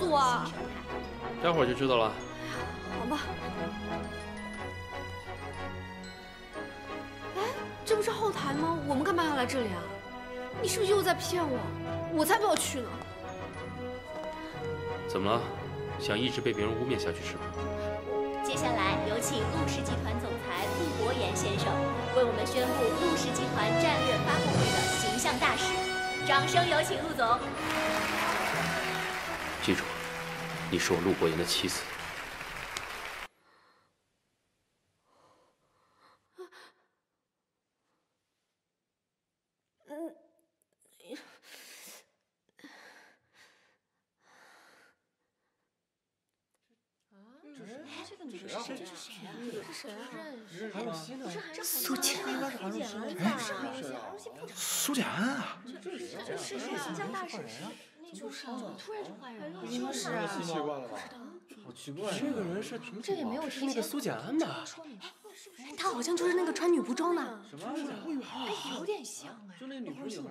诉我？ 待会儿就知道了。 好吧。哎，这不是后台吗？我们干嘛要来这里啊？你是不是又在骗我？我才不要去呢！ 怎么了？想一直被别人污蔑下去是吗？ 接下来有请陆氏集团总裁陆博言先生为我们宣布陆氏集团战略发布会的形象大使。掌声有请陆总。 记住，你是我陆博言的妻子。 苏简安，苏简安啊！ 这谁是形象大使？就是怎么突然就换人了？就是太奇怪了吧？好奇怪，这个人是这也没有是那个苏简安吧？ 他好像就是那个穿女仆装的。 什么？ 哎，有点像哎。 就那女仆女孩。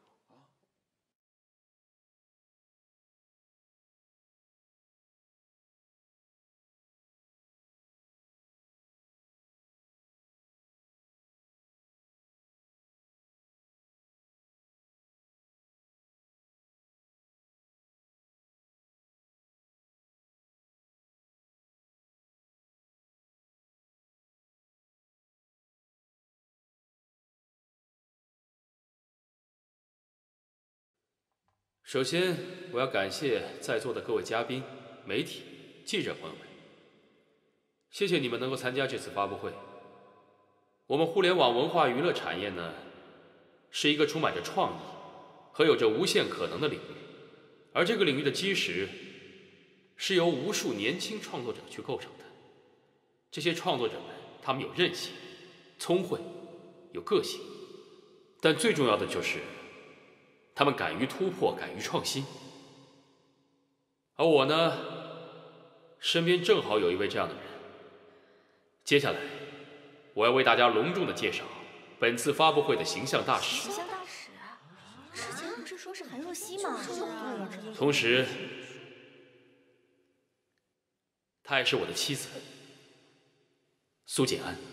首先，我要感谢在座的各位嘉宾、媒体、记者朋友们，谢谢你们能够参加这次发布会。我们互联网文化娱乐产业呢，是一个充满着创意和有着无限可能的领域，而这个领域的基石是由无数年轻创作者去构成的。这些创作者们，他们有韧性、聪慧，有个性，但最重要的就是他们敢于突破，敢于创新。而我呢，身边正好有一位这样的人。接下来，我要为大家隆重的介绍本次发布会的形象大使。 形象大使，之前不是说是韩若曦吗？ 同时，她也是我的妻子，苏简安。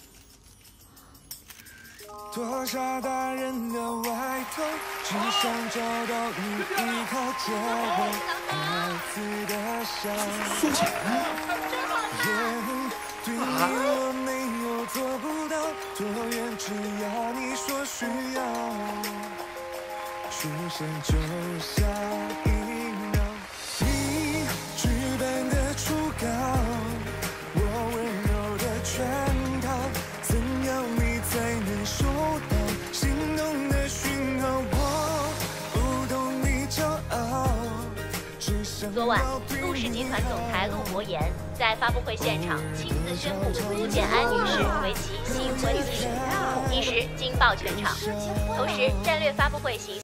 脱下大人的外套，只想找到你依靠，做我孩子的笑。 苏简安， 对你我没有做不到，多远只要你说需要，出现就下一秒。你剧本的初稿，我温柔的圈套，怎样你才能收到心动的讯号？我不懂你骄傲。 昨晚，陆氏集团总裁陆博言在发布会现场亲自宣布苏简安女士为其新婚妻，一时惊爆全场。同时，战略发布会形